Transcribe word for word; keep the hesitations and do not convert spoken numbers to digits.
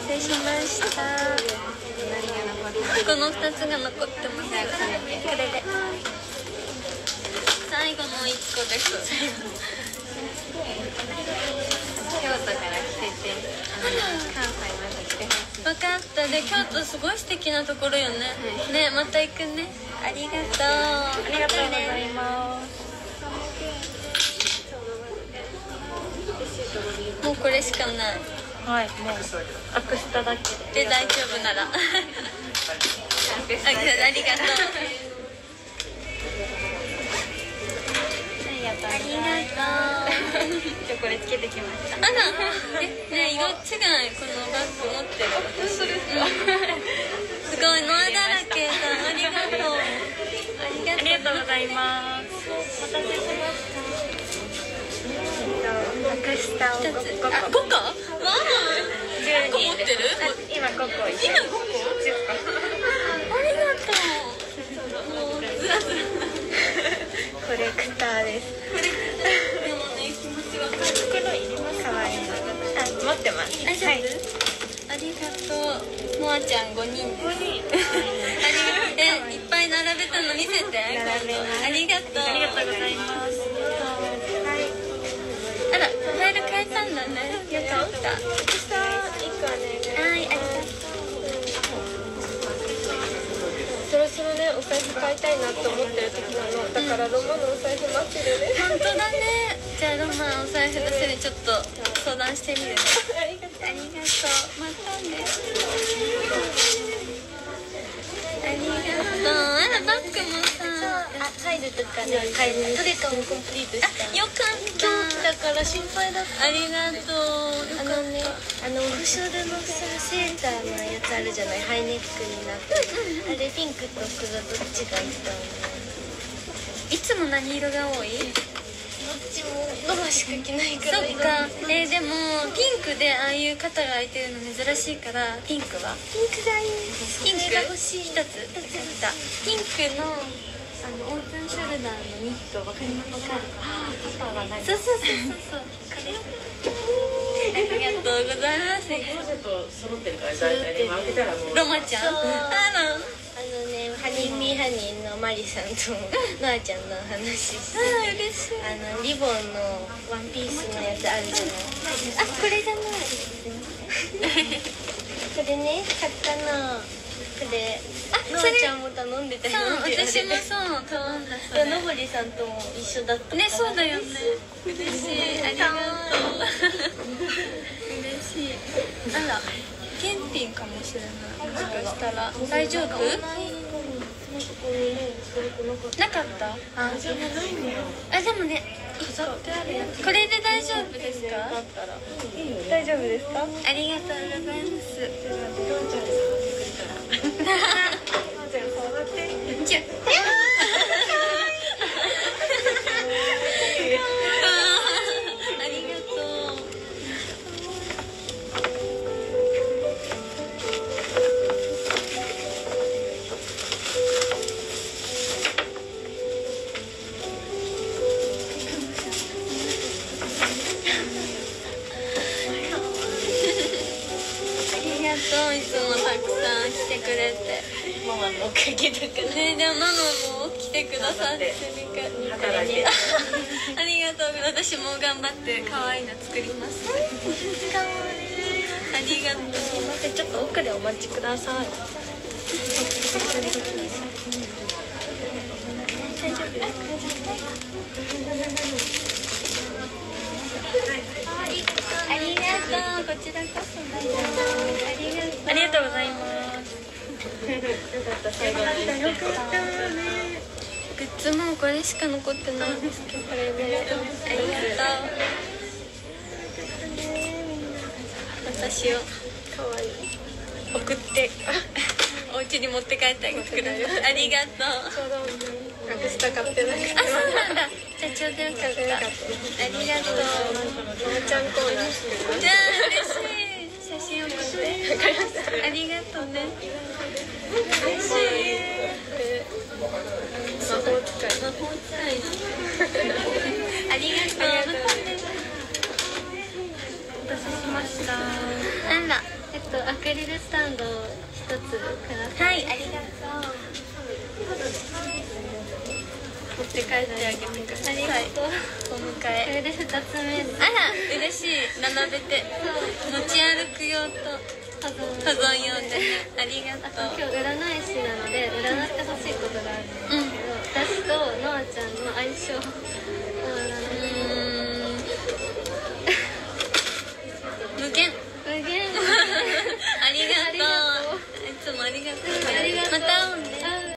せしました。このふたつが残ってます。これで最後のいっこです。京都から来てて、関西まで来てます。分かった。で、京都すごい素敵なところよね。ね、また行くね。ありがとう。ありがとうございます。 もうこれしかない。 はい、もうアクスタだけで大丈夫なら。あ、ありがとう。ありがとう。 今日これつけてきました。 あら、え、ね、色違い。このバッグ持ってる。本当ですか？すごいノアだらけだ。ありがとう。ありがとうございます。お待たせしました。アクスタをごこ。あ、ごこ？わあ。じゅうにん持ってる？ 今ごこ。 今ごこ？じゅっこ。ありがとう。もうずらずら。 コレクターです。 でもね、気持ちわかる。 袋いります？可愛い。あ、持ってます。 大丈夫？ありがとう。モアちゃんごにん。ごにん。え、いっぱい並べたの見せて。 並べます。 ありがとう。 ありがとうございます。はい。 あら、ファイル変えたんだね。よかった。 下一個ね。 はい、ありがとう。 そろそろね、お財布買いたいなと思ってる時なの。だからロマのお財布待ってるね。 本当だね。じゃあロマンお財布出せるちょっと相談してみるね。 ありがとう。 ありがとう。またね。ありがとう。あら、バッグもさ。 あ、入るとかね、入る。どれかもコンプリートした。 あ、よかった。 だから心配だった。 ありがとう。 あのね、あのオフショルのさセーターのやつあるじゃない、ハイネックになってる。あれピンクと黒どっちがいいと思う？ いつも何色が多い？ どっちもロマしか着ないから。 そっか。えー、でもピンクでああいう肩が開いてるの珍しいからピンクは？ ピンクがいい。 ピンクが欲しい。 一つ。分かった。ピンクのあのオープンショルダーのニットわかりますか？ パパがない。 そうそうそうそうそう。これ。ありがとうございます。 クローゼット揃ってるから大体今開けたらもうロマちゃん。あら。 あのね、ハニーミーハニーのマリさんとノアちゃんの話して、 あ、嬉しい。 あのリボンのワンピースのやつあるじゃない。 あ、これじゃない。 これね、買ったの。これ、 あ、 ノアちゃんも頼んでたよ。 そう、私もそう頼んだ。それ。 のぼりさんとも一緒だった。 ね、そうだよね。嬉しい。ありがとう。嬉しい。あら、検品かもしれない。もしかしたら大丈夫？なかった？あ、 じゃないんだよ。 あ、でもね、これで大丈夫ですか？ 大丈夫ですか？ ありがとうございます。じゃ、ありがとう。いつもたくさん来てくれて、 ママのおかげだからね。でもママも来てくださってるからね。ありがとう。私も頑張って可愛いの作ります。可愛い。ありがとう。 すいません、ちょっと奥でお待ちください。大丈夫？ ありがとう。こちらこそありがとう。 ありがとうございます。よかった、最後に。よかったね。 グッズもこれしか残ってないんですけど、これでありがとう。私を可愛い。 送ってお家に持って帰ってあげてくれる。ありがとう。 ちょうどアクスタ買ってなくて。 あ、そうなんだ。じゃあちょうどよかった。ありがとう。 ママちゃんコーナーしてる。 じゃあ嬉しい。写真送って。ありがとうね。嬉しい。 魔法使い。 魔法使い。ありがとう。お待たせしました。あら、えっとアクグリルスタンドを一つください。 はい、ありがとう。持って帰ってあげてください。 ありがとう。 お迎こえ。 れで二つ目。 あら、嬉しい。並べて。持ち歩く用と保存保存用で。ありがあととう。 今日占い師なので占ってほしいことがあるんですけど、私とノアちゃんの相性